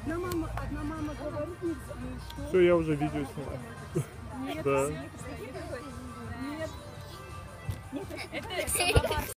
одна мама говорит, что... Все, я уже видео снимаю. Нет, Да. нет. Это